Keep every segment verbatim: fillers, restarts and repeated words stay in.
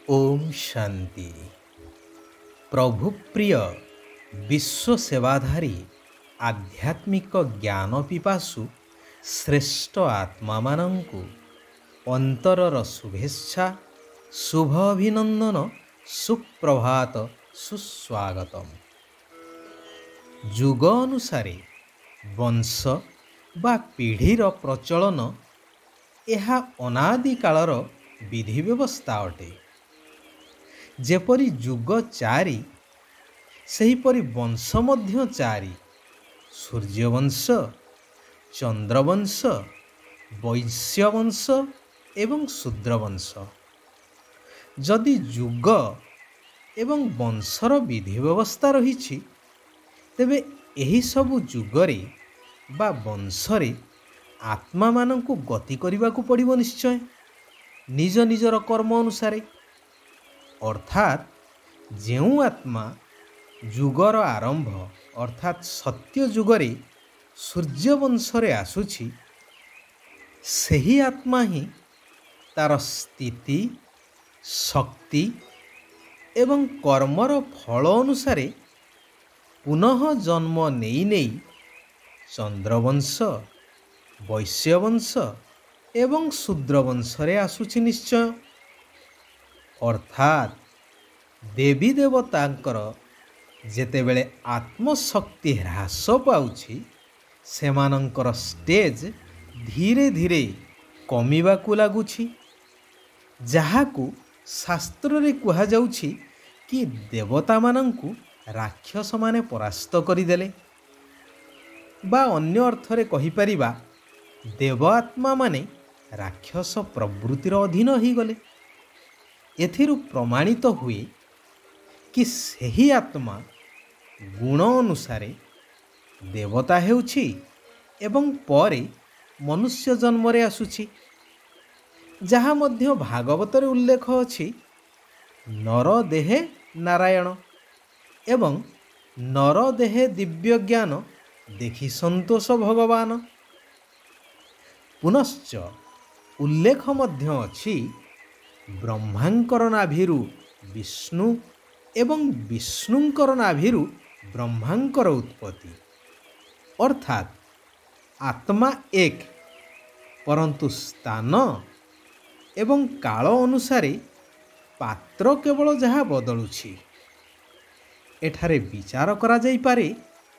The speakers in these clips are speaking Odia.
ओम शांति। प्रभु प्रिय विश्व सेवाधारी आध्यात्मिक ज्ञान पिपासु श्रेष्ठ आत्मा मानंकु अंतरर शुभेच्छा शुभ अभिनंदन सुप्रभात सुस्वागतम। जुग अनुसारे वंश बा पीढ़ीर प्रचलन यह अनादि कालर विधि व्यवस्था अटे। जेपरि जुग चारि सेहीपरि वंश मध्य चारि। सूर्यवंश, चंद्रवंश, वैश्यवंश एवं शूद्रवंश। जदि जुग एवं वंशर विधि व्यवस्था रही तेबे एही सबु जुगरे बा वंशरे आत्मा मानंकु गति करिबाकु पड़िबो निश्चय निज निजर कर्म अनुसारे। अर्थात जेउ आत्मा जुगर आरंभ अर्थात सत्य जुगरे सूर्यवंशरे आसुछि सेही आत्मा ही तार स्थिति शक्ति एवं कर्मर फल अनुसारे पुनः जन्म नेई नेई चंद्रवंश वैश्यवंश एवं शूद्रवंशरे आसुछि निश्चय। अर्थात देवी देवतांकर जेतेबेले आत्मशक्ति ह्रास पाउछि सेमानंकर स्टेज धीरे धीरे कमिबाकु लागुछि, जहाकु शास्त्र रे कुहा जाउछि कि देवता मानंकु राक्षस माने परास्त करिदेले बा अन्य अर्थरे कहि परिबा देवात्मा माने राक्षस प्रवृत्तिर अधीन ही गले। एथिरु प्रमाणित हुए कि सही आत्मा गुण अनुसारे देवता हेउछि एवं परे मनुष्य जन्म रे आसुछि, जहा मध्य भागवतरे उल्लेख अछि नर देहे नारायण एवं नर देहे दिव्य ज्ञान देखि संतोष भगवान। पुनश्च उल्लेख मध्य अछि ब्रह्मांकर नाभिरु विष्णु एवं विष्णुंकर नाभिरु ब्रह्मांकर उत्पत्ति। अर्थात आत्मा एक परंतु स्थान एवं काल अनुसारे पात्र केवल जहा बदलुछि। एठारे विचार करा जाई पारे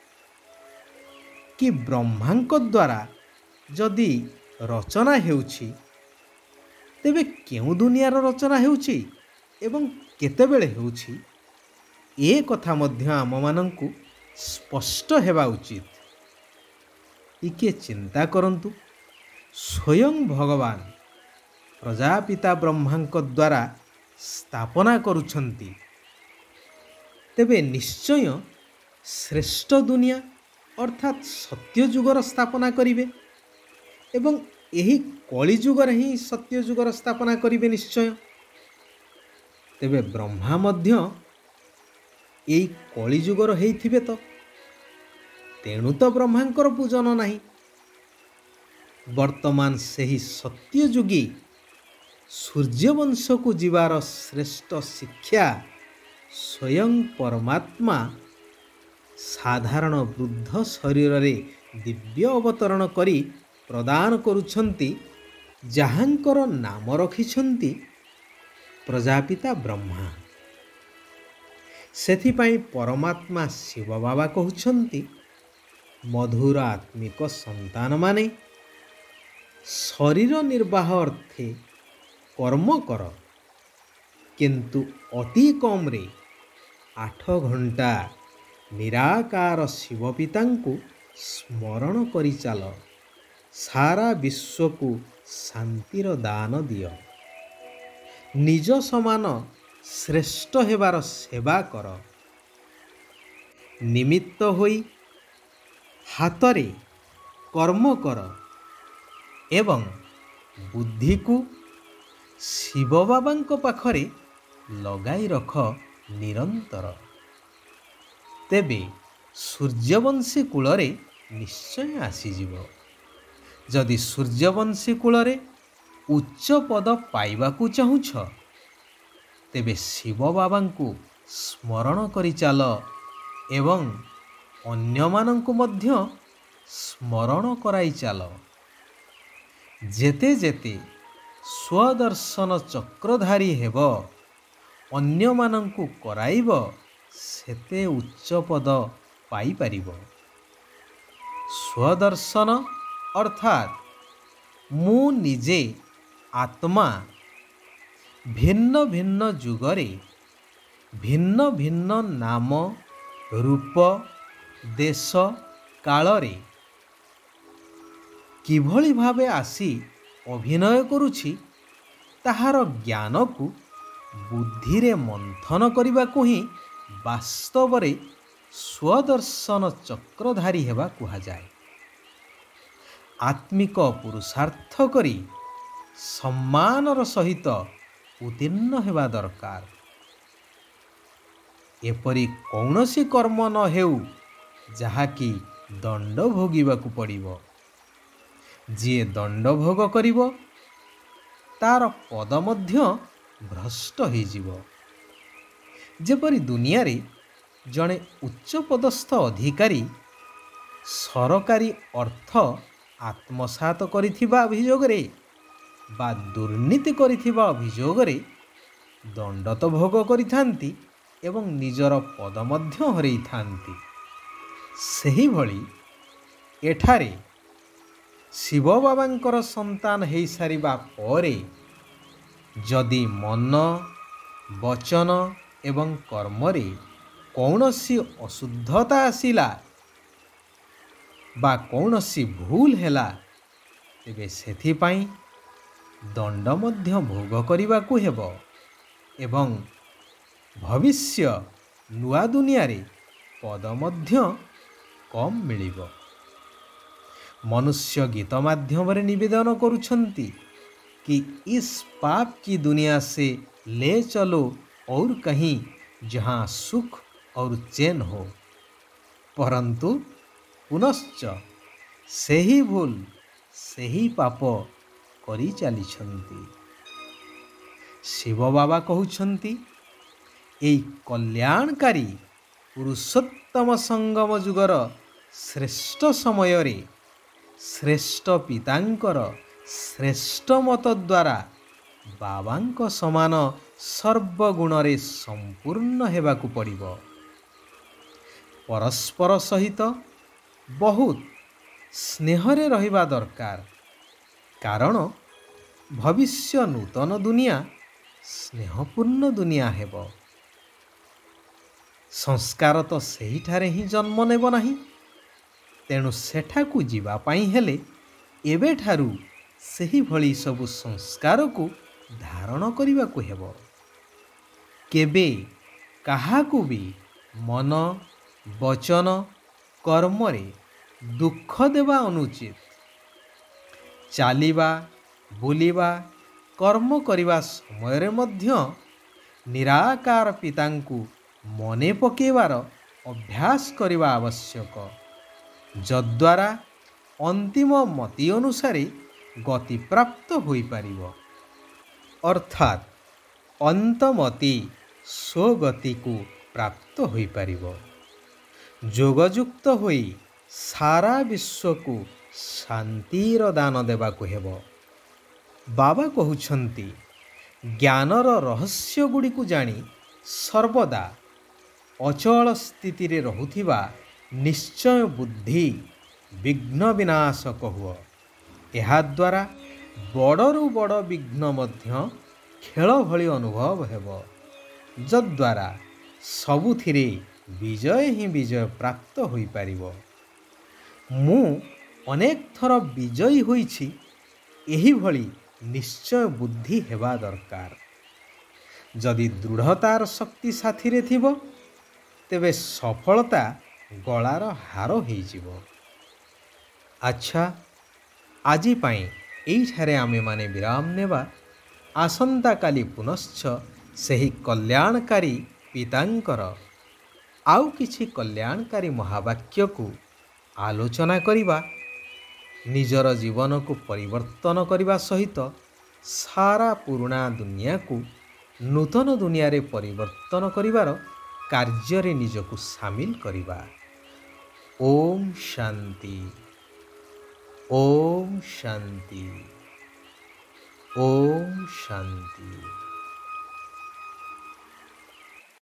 कि ब्रह्मांक द्वारा जदि रचना हेउछि तेबे केउ दुनियार रचना हेउछि एवं केतेबेले हेउछि ए कथा मध्य आम मानंकु स्पष्ट हेबा उचित। टिके चिंता करंतु, स्वयं भगवान प्रजापिता ब्रह्मांक द्वारा स्थापना करुछंती तेबे निश्चय श्रेष्ठ दुनिया अर्थात सत्य जुगर स्थापना करिवे एवं एही कली जुगर ही सत्य जुगर स्थापना करिवे निश्चय। तेबे ब्रह्मा मध्य एही कली जुगर हेइथिबे तो तेणु तो ब्रह्मांकर पूजन नाही। वर्तमान सेही सत्य जुगी सूर्यवंश को जीवार श्रेष्ठ शिक्षा स्वयं परमात्मा साधारण वृद्ध शरीर रे दिव्य अवतरण करी प्रदान करुछंती, जहांकर नाम रखिछंती प्रजापिता ब्रह्मा। सेथिपाई परमात्मा शिव बाबा कहउछंती मधुर आत्मिक संतान माने शरीर निर्वाह अर्थे कर्म कर, किंतु अति कम रे आठ घंटा निराकार शिव पितांकु स्मरण करि चाल, सारा विश्व को शांतिर दान दियो, निज समान श्रेष्ठ हेबार सेवा कर, निमित्त होई हातरे कर्म कर एवं बुद्धि को शिव बाबांको पाखरे लगाई रख निरंतर। तेबे सूर्यवंशी कूलरे निश्चय आसीजिव। जदि सूर्यवंशी कूलरे उच्च पद पाइबाकू चाहुछ ତେବେ ଶିବ ବାବାଙ୍କୁ ସ୍ମରଣ କରି ଚାଲ ଏବଂ ଅନ୍ୟମାନଙ୍କୁ ମଧ୍ୟ ସ୍ମରଣ କରାଇ ଚାଲ। ଯେତେ ଯେତେ ସ୍ୱଦର୍ଶନ ଚକ୍ରଧାରୀ ହେବ, ଅନ୍ୟମାନଙ୍କୁ କରାଇବ, ସେତେ ଉଚ୍ଚ ପଦ ପାଇପାରିବ। ସ୍ୱଦର୍ଶନ ଅର୍ଥାତ୍ ମୁଁ ନିଜେ ଆତ୍ମା ଭିନ୍ନ ଭିନ୍ନ ଯୁଗରେ ଭିନ୍ନ ଭିନ୍ନ ନାମ, ରୂପ, ଦେଶ, କାଳରେ କିଭଳି ଭାବେ ଆସି ଅଭିନୟ କରୁଛି, ତାହାର ଜ୍ଞାନକୁ ବୁଦ୍ଧିରେ ମନ୍ଥନ କରିବାକୁ ହିଁ ବାସ୍ତବରେ ସ୍ୱଦର୍ଶନ ଚକ୍ରଧାରୀ ହେବା କୁହାଯାଏ। ଆତ୍ମିକ ପୁରୁଷାର୍ଥ କରି ସମ୍ମାନର ସହିତ ଉତ୍ତୀର୍ଣ୍ଣ ହେବା ଦରକାର। ଏପରି କୌଣସି କର୍ମ ନ ହେଉ ଯାହାକି ଦଣ୍ଡ ଭୋଗିବାକୁ ପଡ଼ିବ। ଯିଏ ଦଣ୍ଡ ଭୋଗ କରିବ, ତାର ପଦ ମଧ୍ୟ ଭ୍ରଷ୍ଟ ହୋଇଯିବ। ଯେପରି ଦୁନିଆରେ ଜଣେ ଉଚ୍ଚପଦସ୍ଥ ଅଧିକାରୀ ସରକାରୀ ଅର୍ଥ ଆତ୍ମସାତ କରିଥିବା ଅଭିଯୋଗରେ ବା ଦୁର୍ନୀତି କରିଥିବା ଅଭିଯୋଗରେ ଦଣ୍ଡ ତ ଭୋଗ କରିଥାନ୍ତି ଏବଂ ନିଜର ପଦ ମଧ୍ୟ ହରାଇଥାନ୍ତି, ସେହିଭଳି ଏଠାରେ ଶିବ ବାବାଙ୍କର ସନ୍ତାନ ହୋଇସାରିବା ପରେ ଯଦି ମନ, ବଚନ ଏବଂ କର୍ମରେ କୌଣସି ଅଶୁଦ୍ଧତା ଆସିଲା ବା କୌଣସି ଭୁଲ ହେଲା, ତେବେ ସେଥିପାଇଁ ଦଣ୍ଡ ମଧ୍ୟ ଭୋଗ କରିବାକୁ ହେବ ଏବଂ ଭବିଷ୍ୟ ନୂଆ ଦୁନିଆରେ ପଦ ମଧ୍ୟ କମ୍ ମିଳିବ। ମନୁଷ୍ୟ ଗୀତ ମାଧ୍ୟମରେ ନିବେଦନ କରୁଛନ୍ତି कि इस पाप की दुनिया से ले चलो और कहीं जहाँ सुख और चैन हो, परंतु पुनश्च ସେହି ଭୁଲ ସେହି ପାପ କରି ଚାଲିଛନ୍ତି। ଶିବ ବାବା କହୁଛନ୍ତି, ଏହି କଲ୍ୟାଣକାରୀ ପୁରୁଷୋତ୍ତମ ସଙ୍ଗମ ଯୁଗର ଶ୍ରେଷ୍ଠ ସମୟରେ ଶ୍ରେଷ୍ଠ ପିତାଙ୍କର ଶ୍ରେଷ୍ଠ ମତ ଦ୍ୱାରା ବାବାଙ୍କ ସମାନ ସର୍ବଗୁଣରେ ସମ୍ପୂର୍ଣ୍ଣ ହେବାକୁ ପଡ଼ିବ। ପରସ୍ପର ସହିତ ବହୁତ ସ୍ନେହରେ ରହିବା ଦରକାର, କାରଣ ଭବିଷ୍ୟ ନୂତନ ଦୁନିଆ ସ୍ନେହପୂର୍ଣ୍ଣ ଦୁନିଆ ହେବ। ସଂସ୍କାର ତ ସେହିଠାରେ ହିଁ ଜନ୍ମ ନେବ ନାହିଁ, ତେଣୁ ସେଠାକୁ ଯିବା ପାଇଁ ହେଲେ ଏବେଠାରୁ ସେହିଭଳି ସବୁ ସଂସ୍କାରକୁ ଧାରଣ କରିବାକୁ ହେବ। କେବେ କାହାକୁ ବି ମନ, ବଚନ, କର୍ମରେ ଦୁଃଖ ଦେବା ଅନୁଚିତ। ଚାଲିବା, ବୁଲିବା, କର୍ମ କରିବା ସମୟରେ ମଧ୍ୟ ନିରାକାର ପିତାଙ୍କୁ ମନେ ପକାଇବାର ଅଭ୍ୟାସ କରିବା ଆବଶ୍ୟକ, ଯଦ୍ୱାରା ଅନ୍ତିମ ମତି ଅନୁସାରେ ଗତି ପ୍ରାପ୍ତ ହୋଇପାରିବ। ଅର୍ଥାତ୍ ଅନ୍ତମତି ସ୍ୱଗତିକୁ ପ୍ରାପ୍ତ ହୋଇପାରିବ। ଯୋଗଯୁକ୍ତ ହୋଇ ସାରା ବିଶ୍ୱକୁ ଶାନ୍ତିର ଦାନ ଦେବାକୁ ହେବ। ବାବା କହୁଛନ୍ତି, ଜ୍ଞାନର ରହସ୍ୟ ଗୁଡ଼ିକୁ ଜାଣି ସର୍ବଦା ଅଚଳ ସ୍ଥିତିରେ ରହୁଥିବା ନିଶ୍ଚୟ ବୁଦ୍ଧି ବିଘ୍ନ ବିନାଶକ ହୁଅ। ଏହାଦ୍ୱାରା ବଡ଼ରୁ ବଡ଼ ବିଘ୍ନ ମଧ୍ୟ ଖେଳ ଭଳି ଅନୁଭବ ହେବ, ଯଦ୍ୱାରା ସବୁଥିରେ ବିଜୟ ହିଁ ବିଜୟ ପ୍ରାପ୍ତ ହୋଇପାରିବ। ମୁଁ ଅନେକ ଥର ବିଜୟୀ ହୋଇଛି, ଏହିଭଳି ନିଶ୍ଚୟ ବୁଦ୍ଧି ହେବା ଦରକାର। ଯଦି ଦୃଢ଼ତାର ଶକ୍ତି ସାଥିରେ ଥିବ, ତେବେ ସଫଳତା ଗଳାର ହାର ହୋଇଯିବ। ଆଚ୍ଛା, ଆଜି ପାଇଁ ଏଇଠାରେ ଆମେମାନେ ବିରାମ ନେବା। ଆସନ୍ତାକାଲି ପୁନଶ୍ଚ ସେହି କଲ୍ୟାଣକାରୀ ପିତାଙ୍କର ଆଉ କିଛି କଲ୍ୟାଣକାରୀ ମହାବାକ୍ୟକୁ ଆଲୋଚନା କରିବା। ନିଜର ଜୀବନକୁ ପରିବର୍ତ୍ତନ କରିବା ସହିତ ସାରା ପୁରୁଣା ଦୁନିଆକୁ ନୂତନ ଦୁନିଆରେ ପରିବର୍ତ୍ତନ କରିବାର କାର୍ଯ୍ୟରେ ନିଜକୁ ସାମିଲ କରିବା। ଓମ୍ ଶାନ୍ତି। ଓମ୍ ଶାନ୍ତି। ଓମ୍ ଶାନ୍ତି।